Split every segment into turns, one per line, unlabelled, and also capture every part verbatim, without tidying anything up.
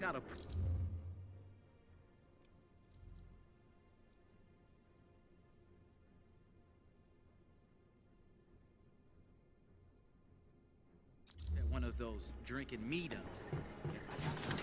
gotta... At one of those drinking meetups. Guess I got...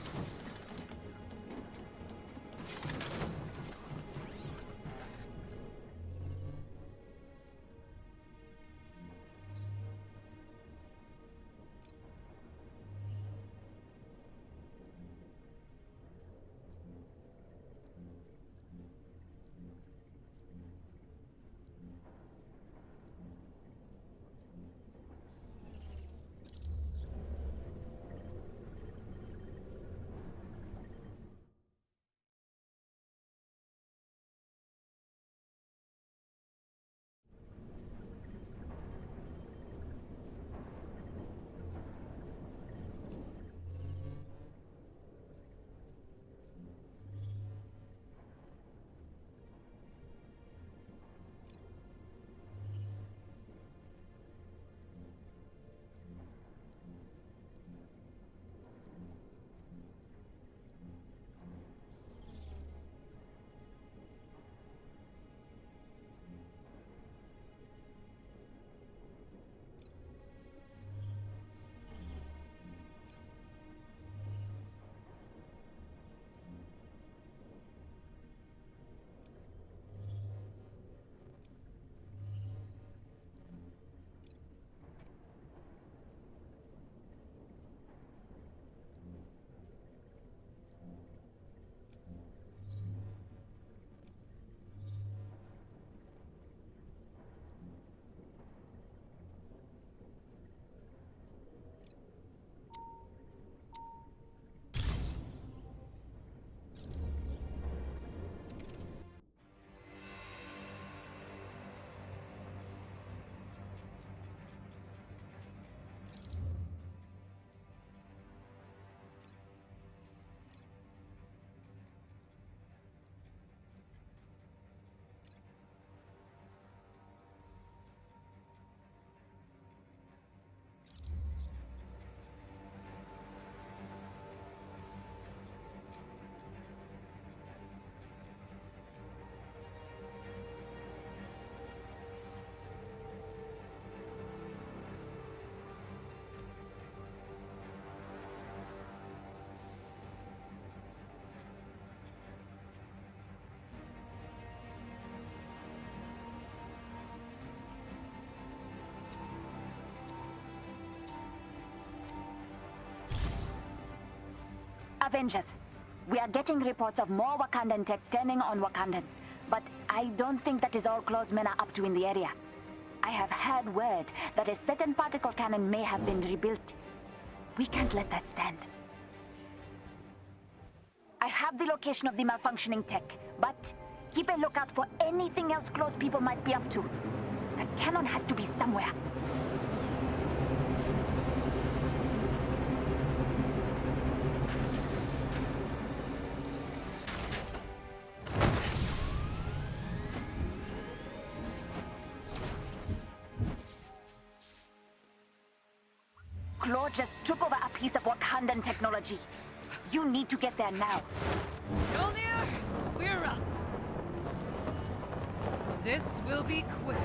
Avengers, we are getting reports of more Wakandan tech turning on Wakandans, but I don't think that is all Claw's men are up to in the area. I have heard word that a certain particle cannon may have been rebuilt. We can't let that stand. I have the location of the malfunctioning tech, but keep a lookout for anything else Claw's people might be up to. The cannon has to be somewhere. Claw just took over a piece of Wakandan technology. You need to get there now.
Mjolnir, we're up. This will be quick.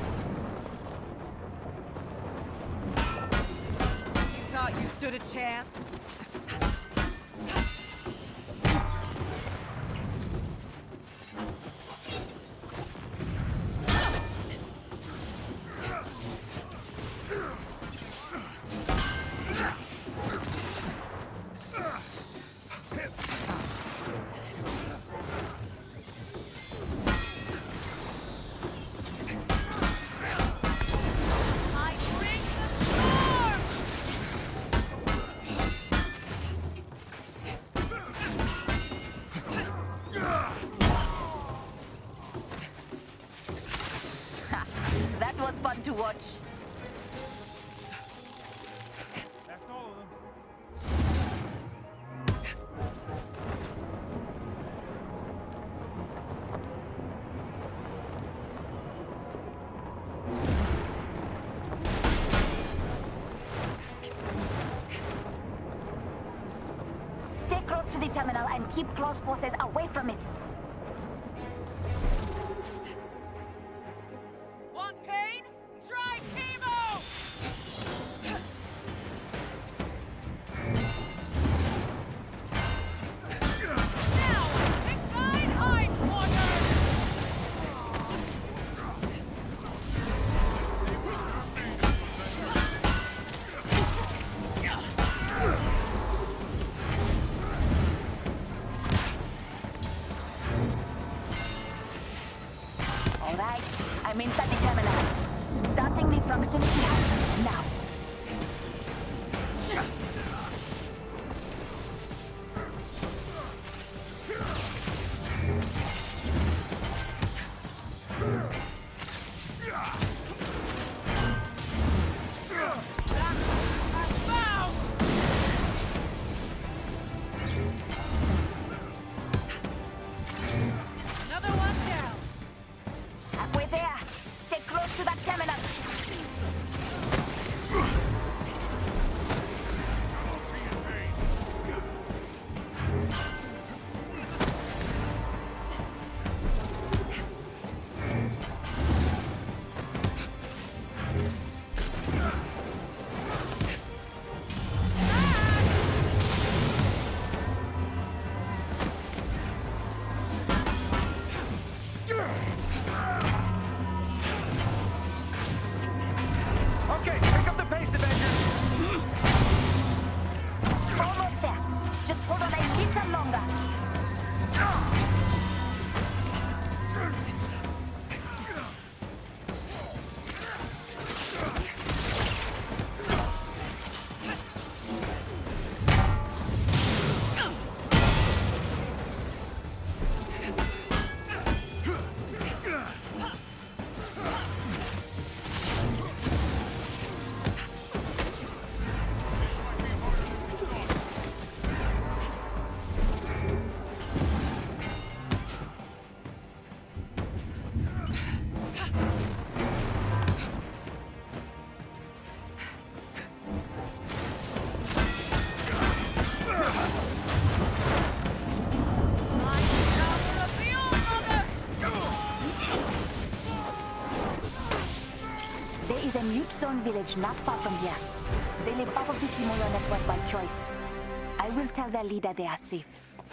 You thought you stood a chance?
Fun to watch.
That's all of them.
Stay close to the terminal and keep close forces away from it.
Want pain? Try chemo! Now, pick thine hind quarters!
All right, I'm inside the terminal. Starting the proximity hunt now.
Bow! Another one down.
Halfway there. Stay close to that terminal.
Okay, pick up the pace, Avengers!
Almost there. Just hold on a little longer.
Power of the All Mother!
There is a mute zone village not far from here. They live off of the Kimoyo network by choice. I will tell their leader they are safe.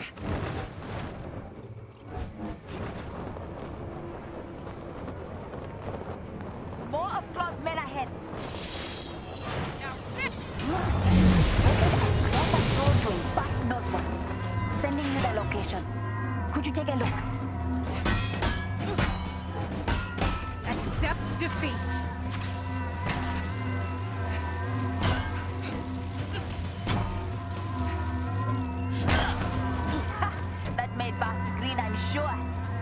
More of Claw's men ahead.
Now this!
Claw patrol doing Bast knows what. Sending you the location. Could you take a look?
Accept defeat!
That made Bast green, I'm sure.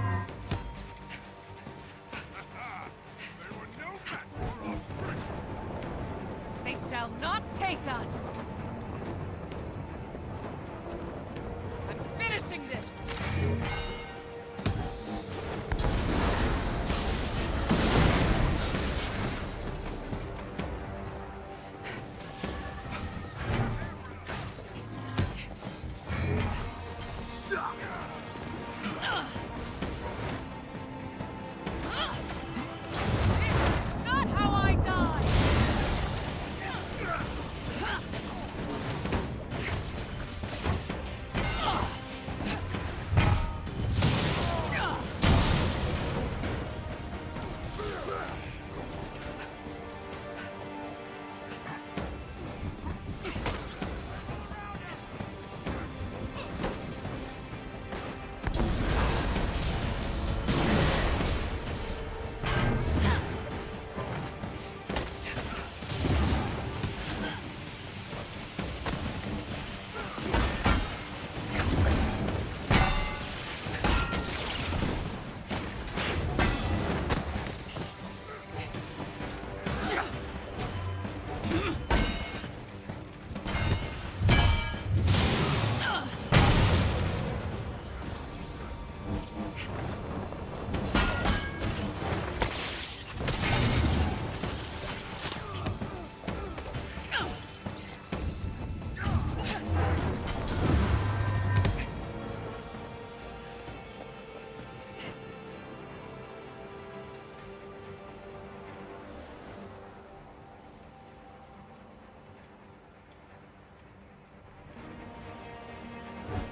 They were no match for our strength!
They shall not take us! I'm finishing this!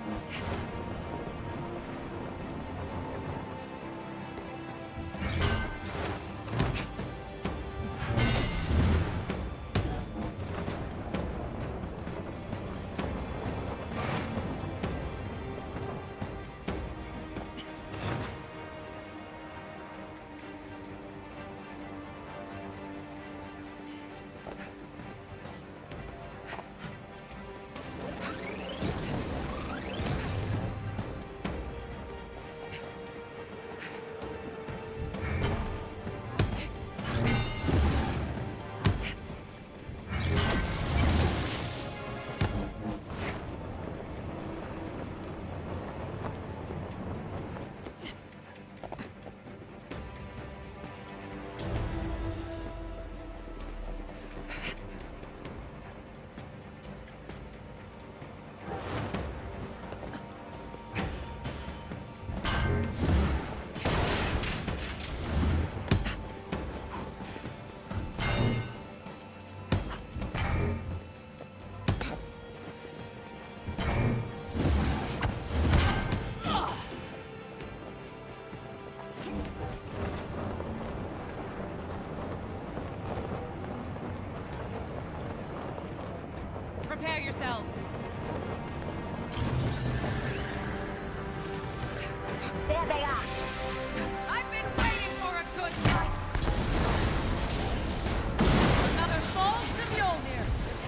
Prepare yourselves.
There they are.
I've been waiting for a good fight. Another fall to Mjolnir.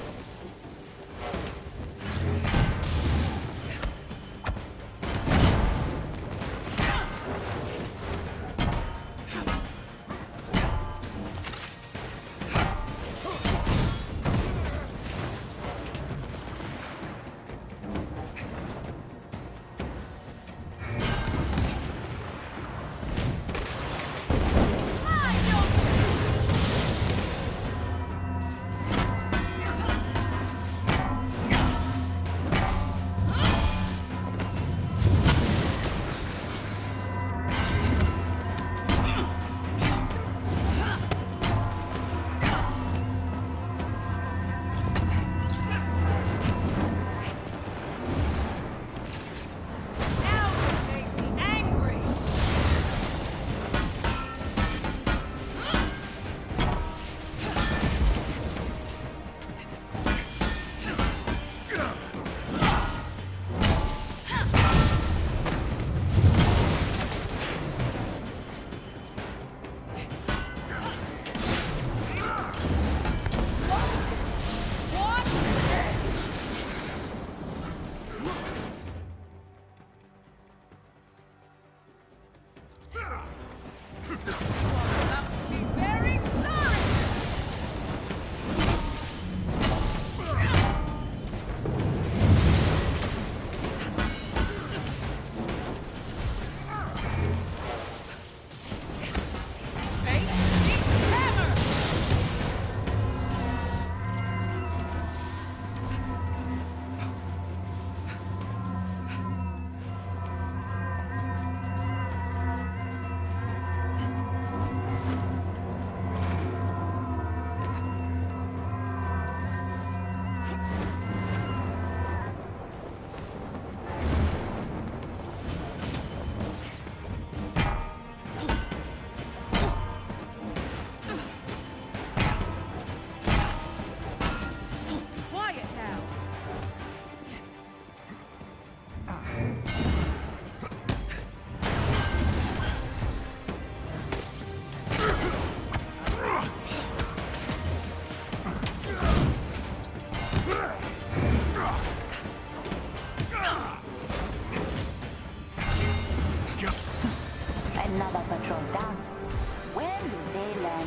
Another patrol down. When will they learn?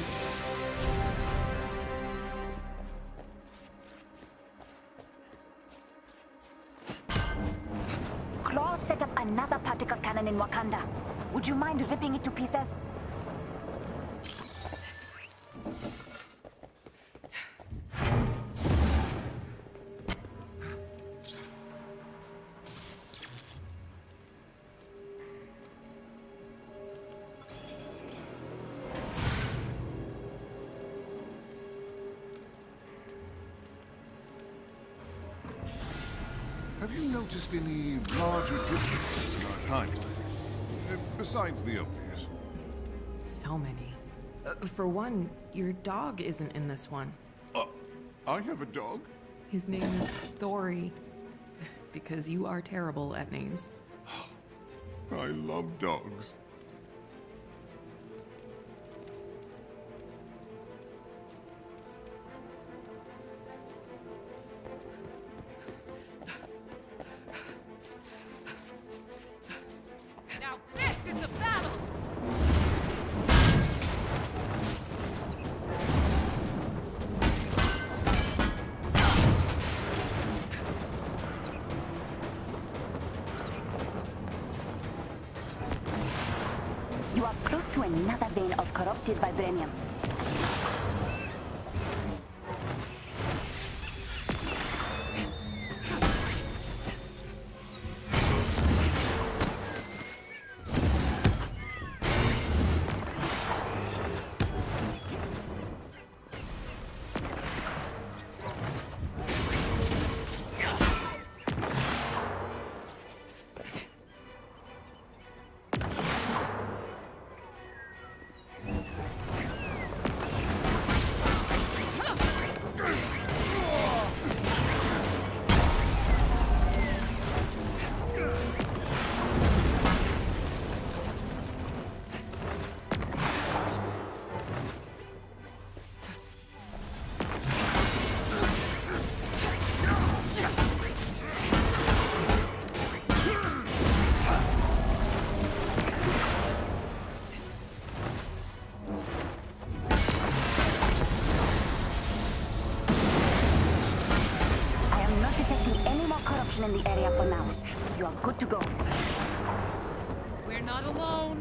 Claw set up another particle cannon in Wakanda. Would you mind ripping it to pieces?
Have you you noticed any larger differences in our timelines? Uh, besides the obvious.
So many. Uh, for one, your dog isn't in this one.
Uh, I have a dog?
His name is Thori. Because you are terrible at names.
I love dogs.
Now this is a battle!
You are close to another vein of corrupted vibranium. In the area for now. You are good to go.
We're not alone.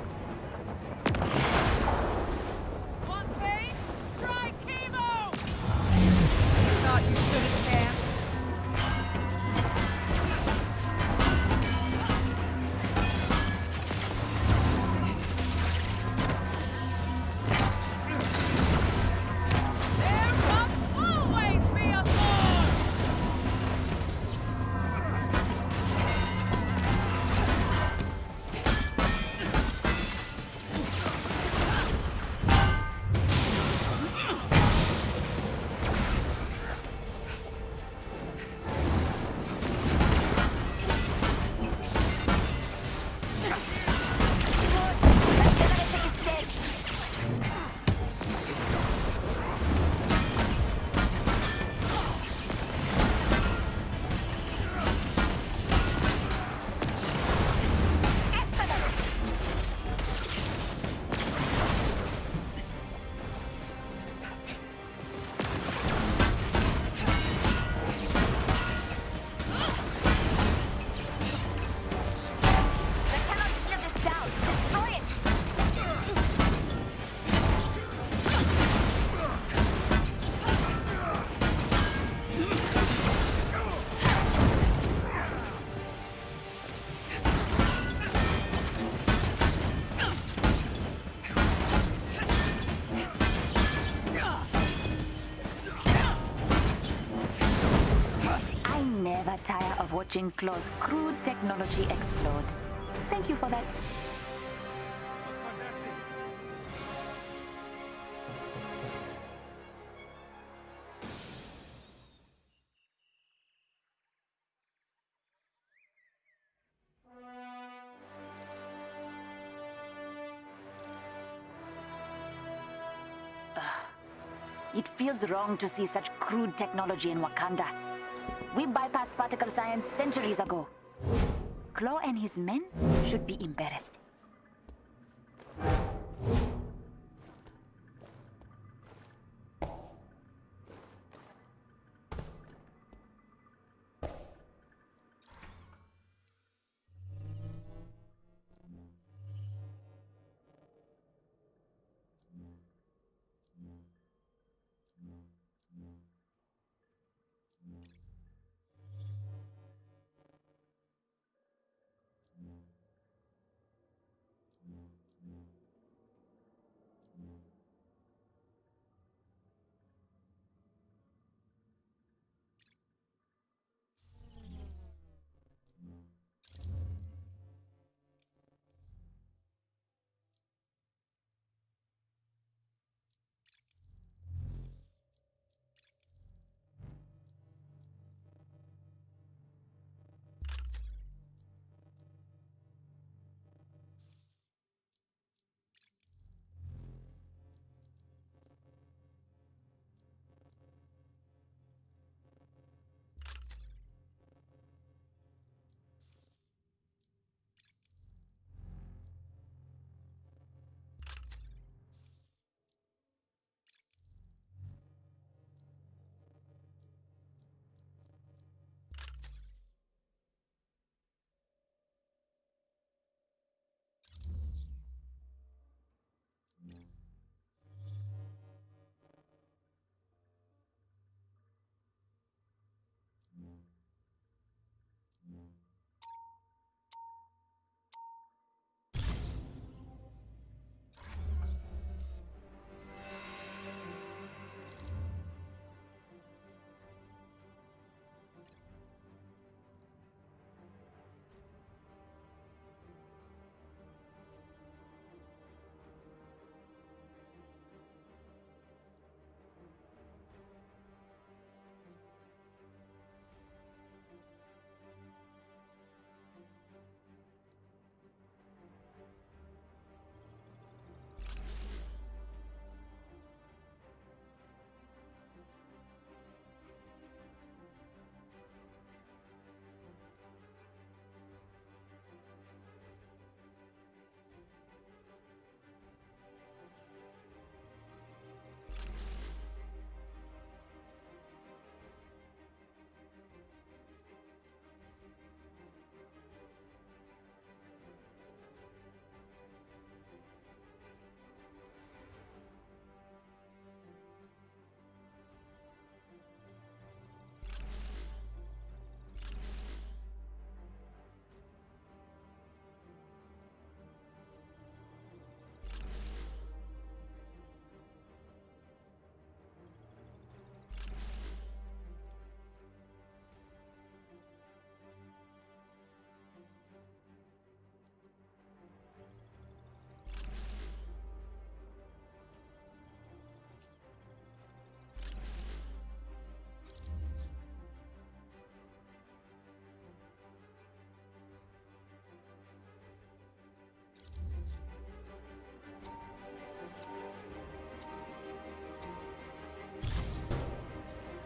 Want pain? Try chemo! Thought you stood a chance? There must always be a thorn!
Tire of watching Claw's crude technology explode. Thank you for that.
Looks like that's it.
It feels wrong to see such crude technology in Wakanda. We bypassed particle science centuries ago. Claw and his men should be embarrassed.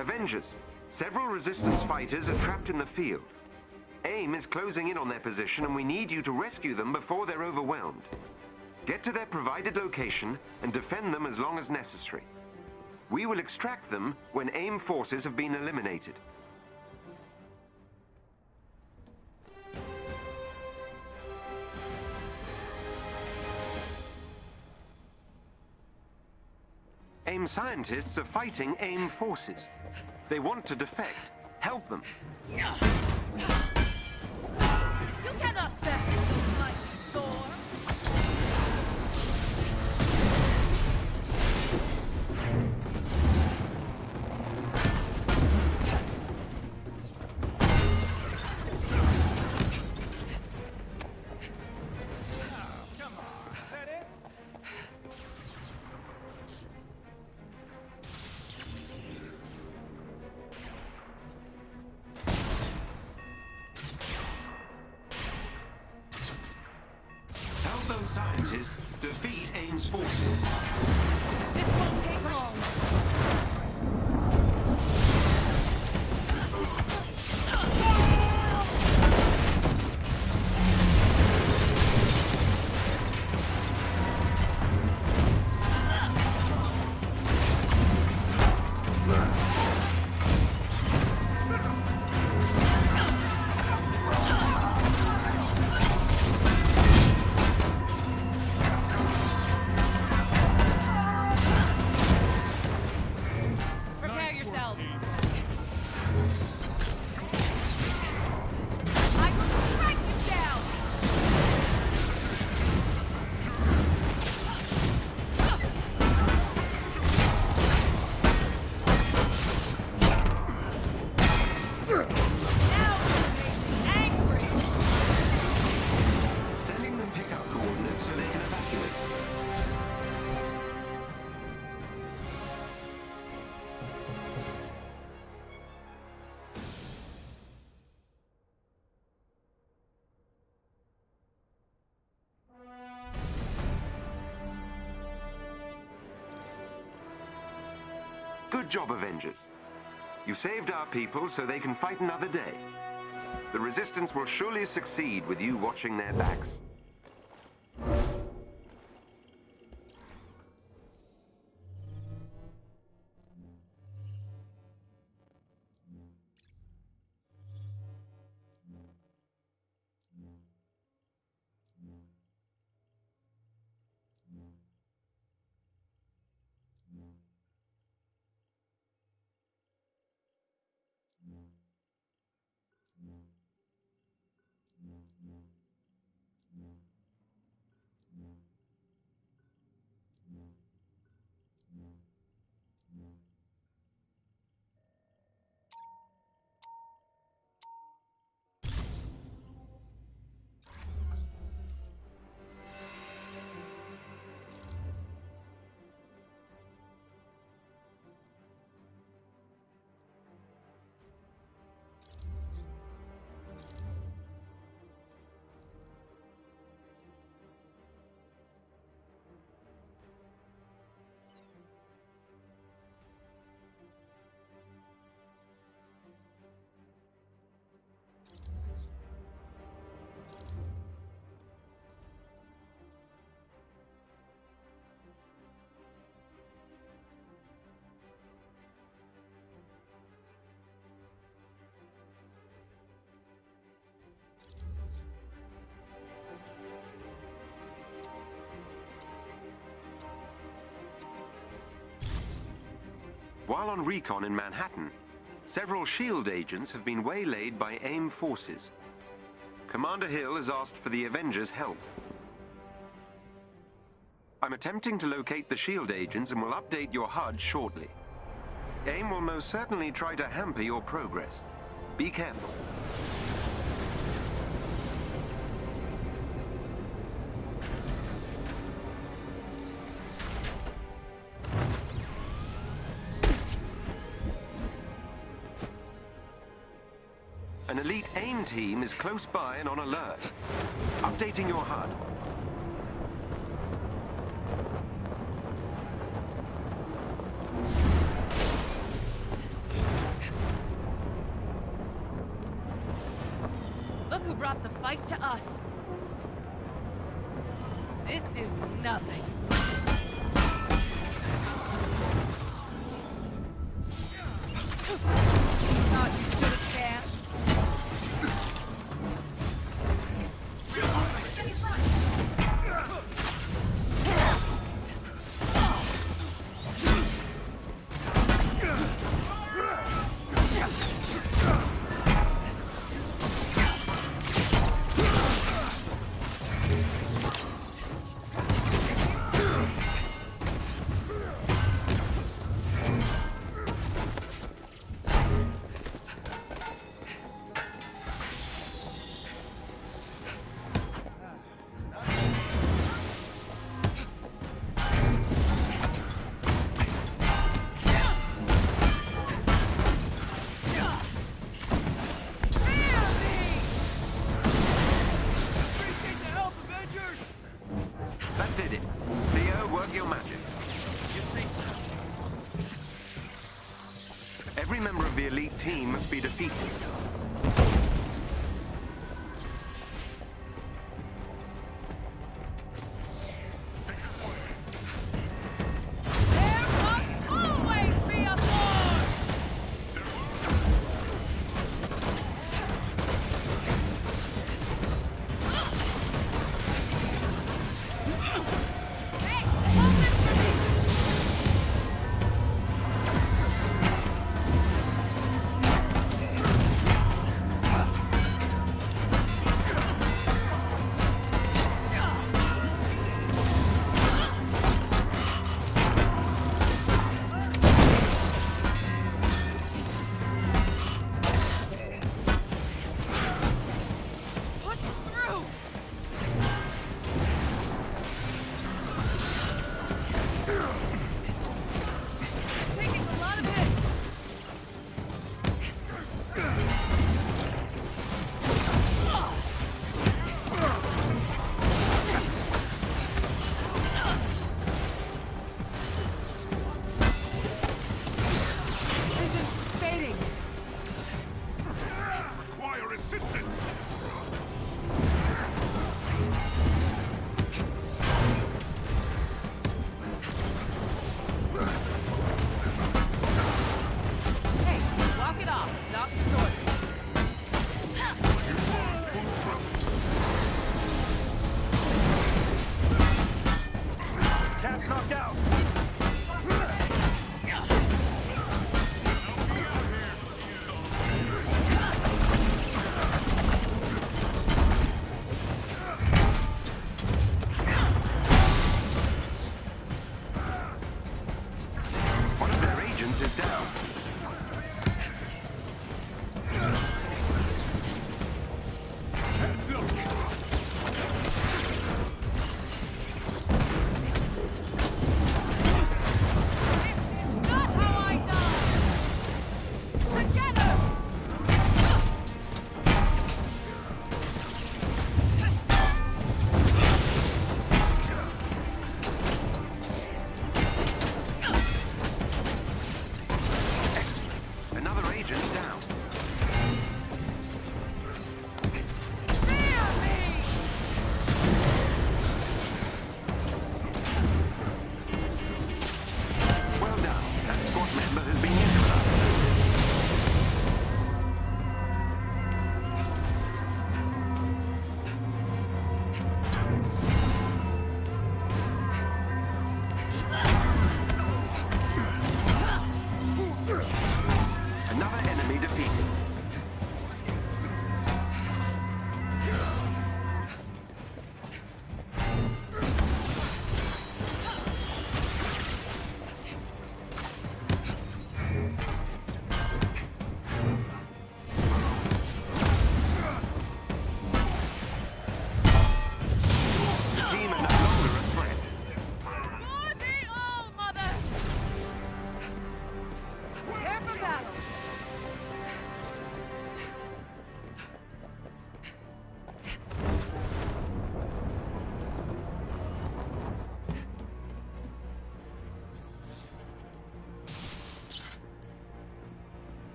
Avengers, several Resistance fighters are trapped in the field. AIM is closing in on their position, and we need you to rescue them before they're overwhelmed. Get to their provided location and defend them as long as necessary. We will extract them when AIM forces have been eliminated. AIM scientists are fighting AIM forces. They want to defect. Help them.
You cannot theft my Thor!
Those scientists defeat AIM's forces.
This won't take long.
Good job, Avengers. You saved our people so they can fight another day. The Resistance will surely succeed with you watching their backs. While on recon in Manhattan, several SHIELD agents have been waylaid by AIM forces. Commander Hill has asked for the Avengers' help. I'm attempting to locate the SHIELD agents and will update your H U D shortly. AIM will most certainly try to hamper your progress. Be careful. An elite AIM team is close by and on alert. Updating your H U D.
Look who brought the fight to us. This is nothing. Thought you stood a chance?
That did it. Theo, work your magic.
You see?
Every member of the elite team must be defeated.
There must always be a war! Hey, hold this for me!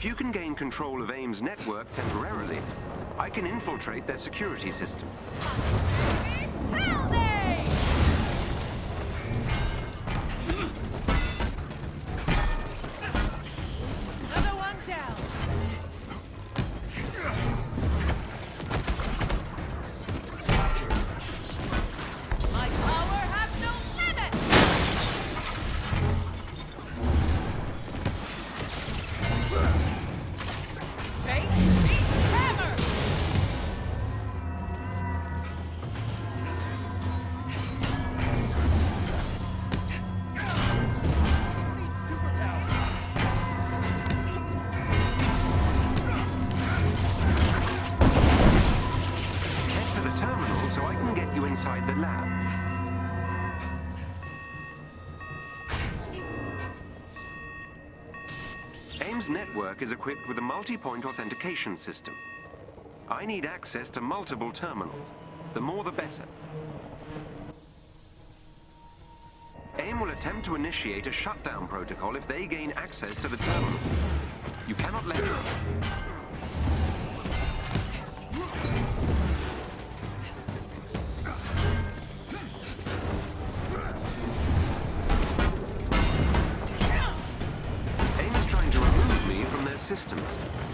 If you can gain control of AIM's network temporarily, I can infiltrate their security system.
Howdy! Another one down. My power has no limit! Face the hammer!
Head to the terminal so I can get you inside the lab. AIM's network is equipped with a multi-point authentication system. I need access to multiple terminals. The more the better. AIM will attempt to initiate a shutdown protocol if they gain access to the terminal. You cannot let them. AIM is trying to remove me from their systems.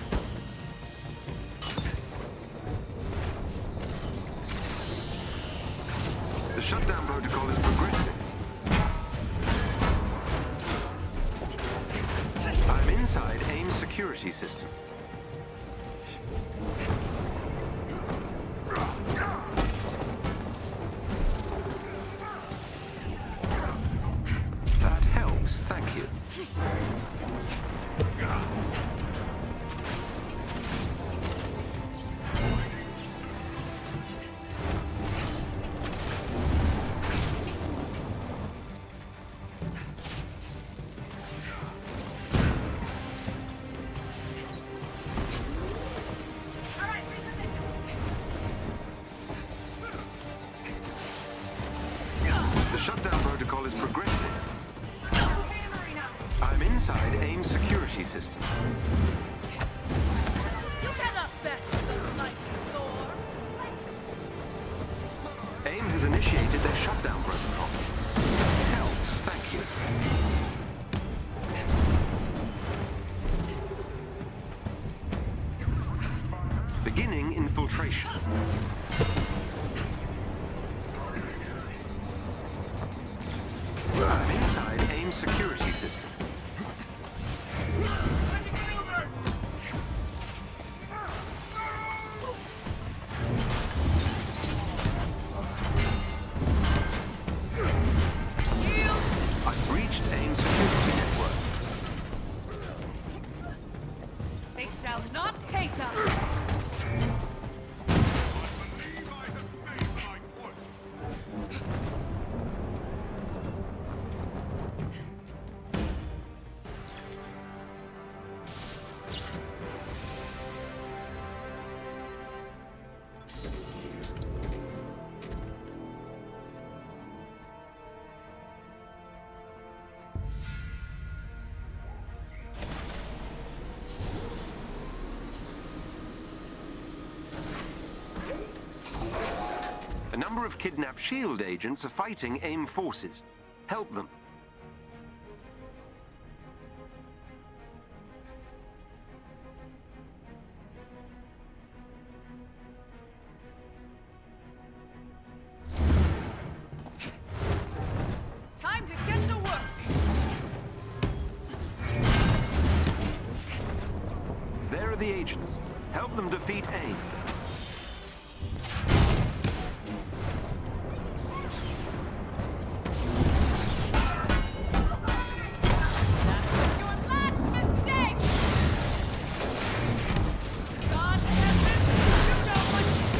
The shutdown protocol is progressive. I'm inside AIM's security system. That helps, thank you. The shutdown protocol is progressive. I'm inside AIM's security system.
You cannot best the light Thor.
AIM has initiated their shutdown protocol. That helps, thank you. Beginning infiltration. I'm inside AIM's security system. I've breached AIM's security network.
They shall not take us!
A number of kidnapped SHIELD agents are fighting AIM forces. Help them.
Time to get to work!
There are the agents. Help them defeat AIM.
Your last mistake! God damn it! You know what to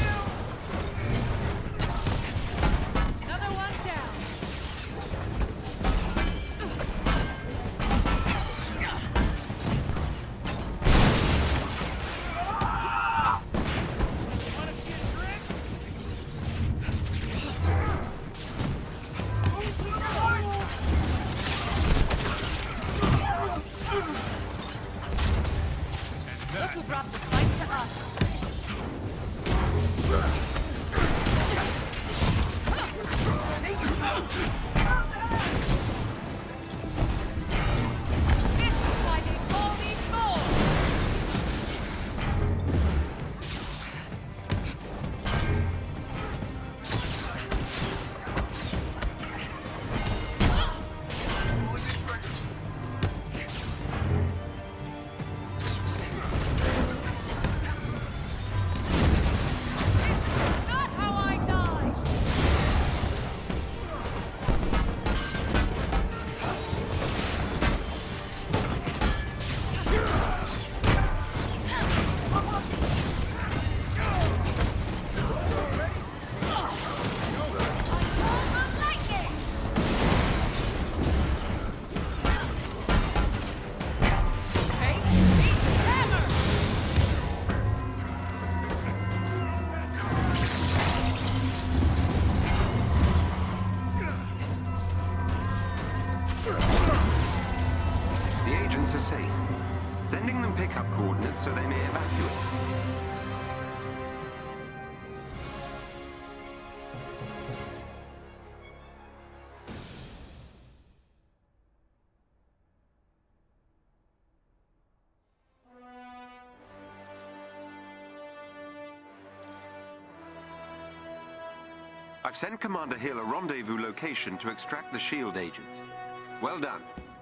do! Another one down. who brought the fight to us. This is why they call me Thor! Not how I die!
The agents are safe. Sending them pickup coordinates so they may evacuate. I've sent Commander Hill a rendezvous location to extract the SHIELD agents. Well done.